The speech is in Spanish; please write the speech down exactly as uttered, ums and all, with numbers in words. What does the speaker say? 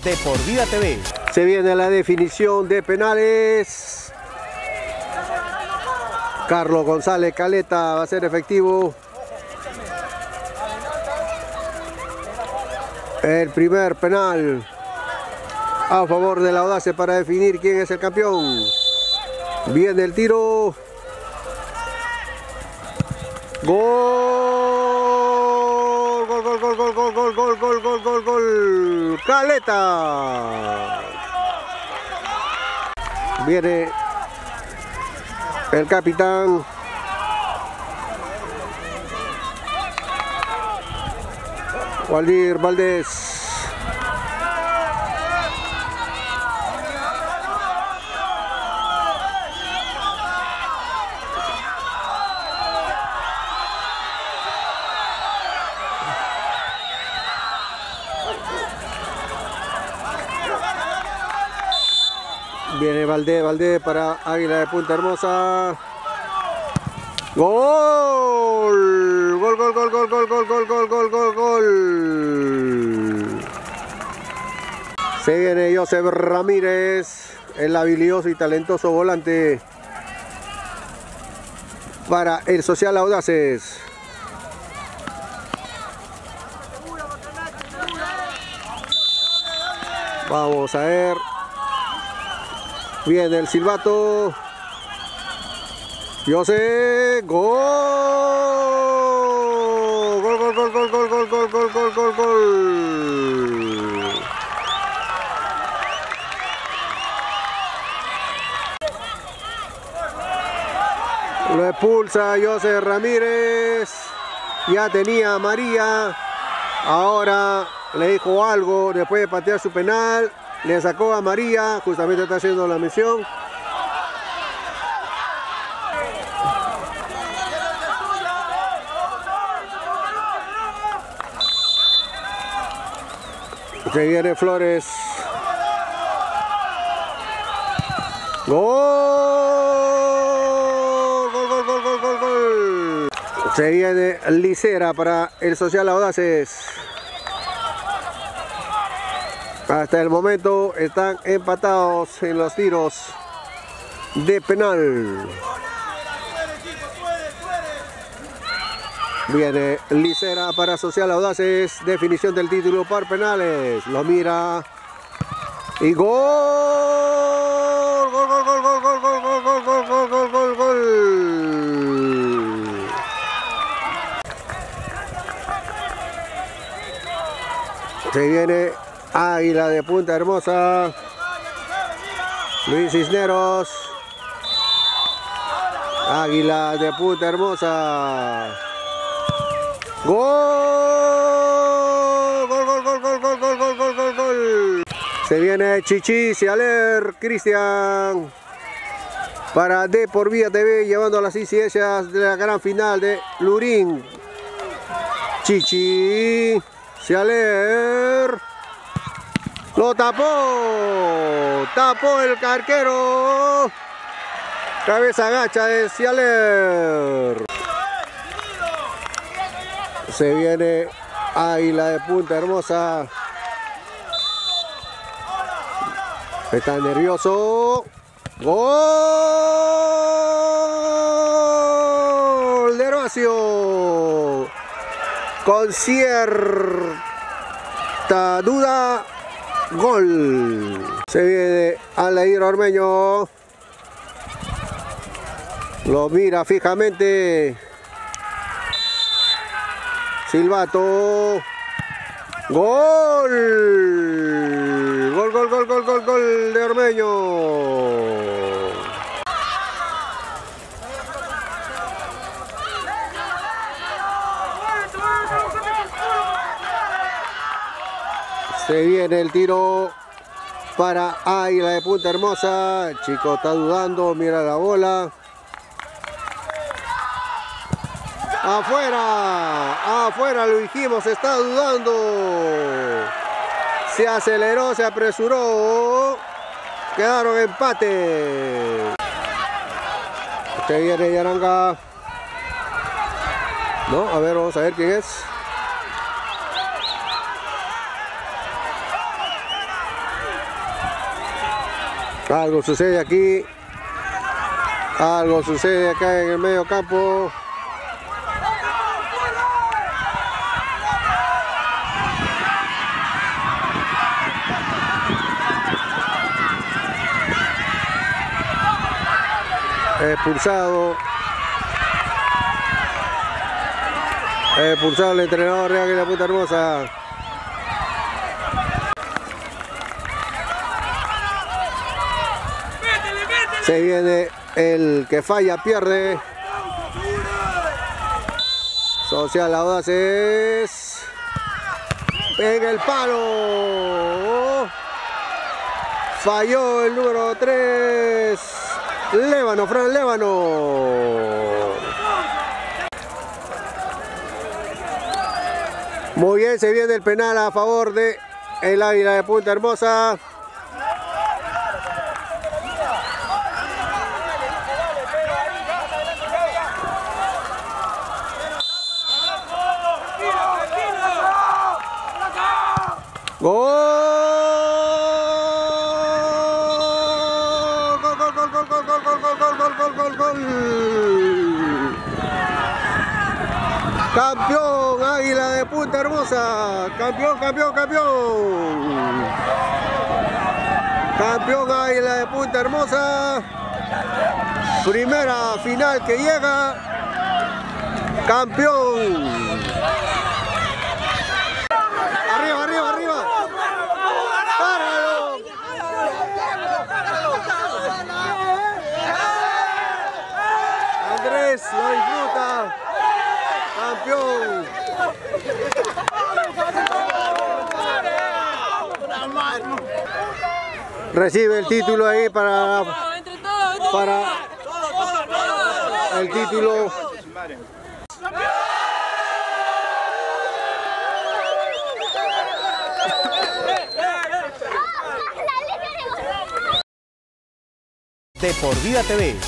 De Por Vida T V. Se viene la definición de penales. Carlos González Caleta va a ser efectivo. El primer penal a favor de la Audaces para definir quién es el campeón. Viene el tiro. Gol, gol, gol, gol, gol, gol, gol, gol, gol, gol, gol, gol. Caleta. Viene el capitán. Waldir Valdés. Viene Valdés, Valdés para Águila de Punta Hermosa. Gol, gol, gol, gol, gol, gol, gol, gol, gol, gol, gol, gol. Se viene Joseph Ramírez, el habilidoso y talentoso volante para el Social Audaces. Vamos a ver. Viene el silbato. José, gol, gol, gol, gol, gol, gol, gol, gol, gol, gol, gol, gol. Lo expulsa José Ramírez. Ya tenía a María. Ahora le dijo algo después de patear su penal. Le sacó a María. Justamente está haciendo la misión. Se viene Flores. Gol, gol, gol, gol, gol, gol, gol. Se viene Licera para el Social Audaces. Hasta el momento están empatados en los tiros de penal. Viene Licera para Social Audaces. Definición del título por penales. Lo mira. Y gol. Gol, gol, gol, gol, gol, gol, gol, gol, gol, gol, gol, gol, gol. Se viene Águila de Punta Hermosa. Luis Cisneros. Águila de Punta Hermosa. Gol, gol, gol, gol, gol, gol, gol, gol, gol, gol, gol. Se viene Chichi Cialer, Cristian para De Por Vida T V, llevando a las incidencias de la gran final de Lurín. Chichi Cialer lo tapó, tapó el carquero. Cabeza gacha de Cialer. Se viene Águila de Punta Hermosa. Está nervioso. Gol de Herbacio. Con cierta duda. Gol. Se viene Alair Ormeño. Lo mira fijamente. Silbato. Gol. Gol, gol, gol, gol, gol, gol de Ormeño. Se viene el tiro para Águila de Punta Hermosa. El chico está dudando, mira la bola. Afuera, afuera lo dijimos, está dudando. Se aceleró, se apresuró. Quedaron empate. Se viene Yaranga. No, a ver, vamos a ver quién es. Algo sucede aquí. Algo sucede acá en el medio campo. Expulsado. Expulsado el entrenador de Águila Punta Hermosa. Se viene el que falla, pierde. Social Audaces. Pega el palo. Falló el número tres. Lévano, Fran Lévano. Muy bien, se viene el penal a favor de el Águila de Punta Hermosa. ¡Gol! ¡Gol, gol, gol, gol, gol, gol, gol, gol, gol, gol, gol, gol! ¡Campeón Águila de Punta Hermosa! ¡Campeón, campeón, campeón! ¡Campeón Águila de Punta Hermosa! Primera final que llega. ¡Campeón! ¡Arriba, arriba, arriba! ¡Páralo! Andrés lo disfruta. Campeón. Recibe el título ahí para para el título. De Por Vida T V,